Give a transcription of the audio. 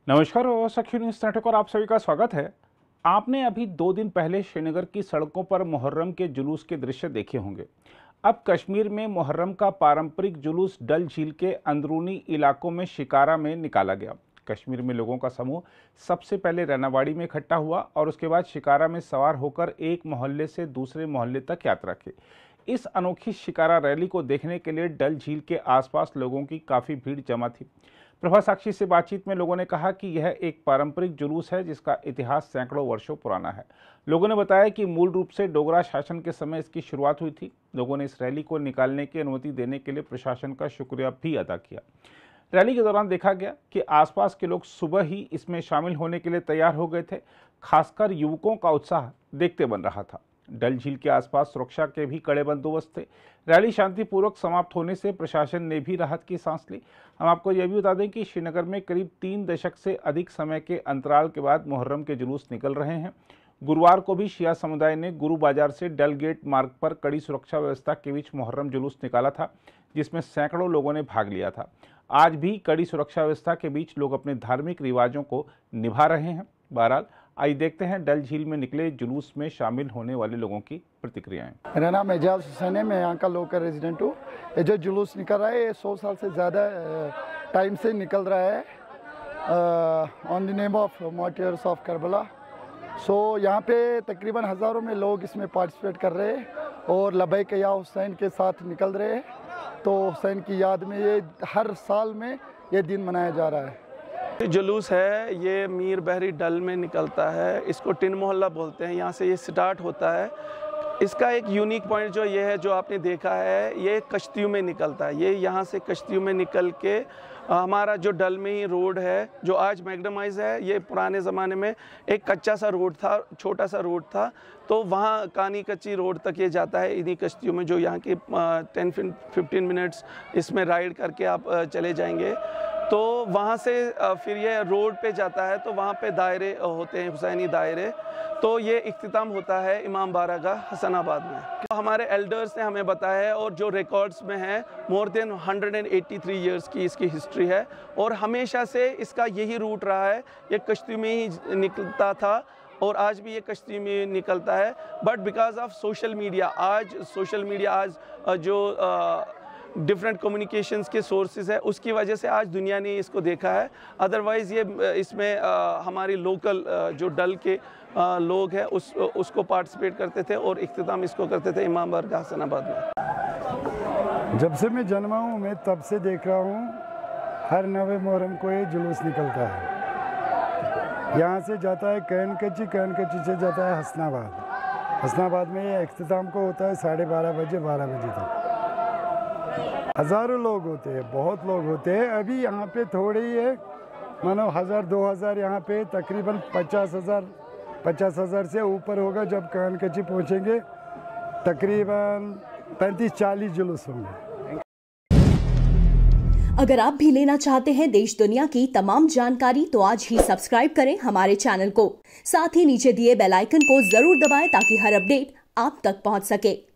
नमस्कार और सखी न्यूज़ नेटवर्क और आप सभी का स्वागत है। आपने अभी 2 दिन पहले श्रीनगर की सड़कों पर मुहर्रम के जुलूस के दृश्य देखे होंगे। अब कश्मीर में मुहर्रम का पारंपरिक जुलूस डल झील के अंदरूनी इलाकों में शिकारा में निकाला गया। कश्मीर में लोगों का समूह सबसे पहले रैनावाड़ी में इकट्ठा हुआ और उसके बाद शिकारा में सवार होकर एक मोहल्ले से दूसरे मोहल्ले तक यात्रा की। इस अनोखी शिकारा रैली को देखने के लिए डल झील के आसपास लोगों की काफ़ी भीड़ जमा थी। प्रभा साक्षी से बातचीत में लोगों ने कहा कि यह एक पारंपरिक जुलूस है जिसका इतिहास सैकड़ों वर्षों पुराना है। लोगों ने बताया कि मूल रूप से डोगरा शासन के समय इसकी शुरुआत हुई थी। लोगों ने इस रैली को निकालने की अनुमति देने के लिए प्रशासन का शुक्रिया भी अदा किया। रैली के दौरान देखा गया कि आसपास के लोग सुबह ही इसमें शामिल होने के लिए तैयार हो गए थे। खासकर युवकों का उत्साह देखते बन रहा था। डल झील के आसपास सुरक्षा के भी कड़े बंदोबस्त थे। रैली शांतिपूर्वक समाप्त होने से प्रशासन ने भी राहत की सांस ली। हम आपको यह भी बता दें कि श्रीनगर में करीब 3 दशक से अधिक समय के अंतराल के बाद मुहर्रम के जुलूस निकल रहे हैं। गुरुवार को भी शिया समुदाय ने गुरु बाजार से डल गेट मार्ग पर कड़ी सुरक्षा व्यवस्था के बीच मुहर्रम जुलूस निकाला था, जिसमें सैकड़ों लोगों ने भाग लिया था। आज भी कड़ी सुरक्षा व्यवस्था के बीच लोग अपने धार्मिक रिवाजों को निभा रहे हैं। बहरहाल आइए देखते हैं डल झील में निकले जुलूस में शामिल होने वाले लोगों की प्रतिक्रियाएं। मेरा नाम एजाज हुसैन है, मैं यहाँ का लोकल रेजिडेंट हूँ। ये जो जुलूस निकल रहा है ये 100 साल से ज़्यादा टाइम से निकल रहा है on the name of martyrs of Karbala. यहाँ पे तकरीबन हज़ारों में लोग इसमें पार्टिसिपेट कर रहे हैं और लबैक या हुसैन के साथ निकल रहे हैं। तो हुसैन की याद में ये हर साल में ये दिन मनाया जा रहा है। जुलूस है ये मीर बहरी डल में निकलता है, इसको टिन मोहल्ला बोलते हैं। यहाँ से ये स्टार्ट होता है। इसका एक यूनिक पॉइंट जो ये है, जो आपने देखा है, ये कश्तियों में निकलता है। ये यहाँ से कश्तियों में निकल के हमारा जो डल में ही रोड है जो आज मैग्डमाइज है, ये पुराने ज़माने में एक कच्चा सा रोड था, छोटा सा रोड था। तो वहाँ कानी कच्ची रोड तक ये जाता है इन्हीं कश्तियों में, जो यहाँ के 10-15 मिनट्स इसमें राइड करके आप चले जाएंगे। तो वहाँ से फिर ये रोड पे जाता है, तो वहाँ पे दायरे होते हैं, हुसैनी दायरे। तो ये इख्तिताम होता है इमाम बारगाह हसनाबाद में। तो हमारे एल्डर्स ने हमें बताया है और जो रिकॉर्ड्स में है, मोर देन 183 ईयर्स की इसकी हिस्ट्री है और हमेशा से इसका यही रूट रहा है। ये कश्ती में ही निकलता था और आज भी ये कश्ती में निकलता है। But because of social media, आज जो डिफरेंट कम्युनिकेशंस के सोर्सेज है, उसकी वजह से आज दुनिया ने इसको देखा है। अदरवाइज़ ये इसमें हमारी लोकल जो डल के लोग हैं उसको पार्टिसिपेट करते थे और इख्तिताम इसको करते थे इमाम बारगाह हसनाबाद में। जब से मैं जन्मा हूँ मैं तब से देख रहा हूँ, हर नवे मुहर्रम को ये जुलूस निकलता है। यहाँ से जाता है कैन कच्ची से जाता है हसनाबाद में ये इख्तिताम को होता है 12:30 बजे 12 बजे तक। हज़ारों लोग होते हैं, बहुत लोग होते हैं। अभी यहाँ पे थोड़े ही है, मानो 1000-2000, यहाँ पे तकरीबन 50,000 से ऊपर होगा। जब कान कच्ची पहुँचेंगे तकरीबन 35-40 जुलूस होंगे। अगर आप भी लेना चाहते हैं देश दुनिया की तमाम जानकारी तो आज ही सब्सक्राइब करें हमारे चैनल को। साथ ही नीचे दिए बेल आइकन को जरूर दबाएं ताकि हर अपडेट आप तक पहुंच सके।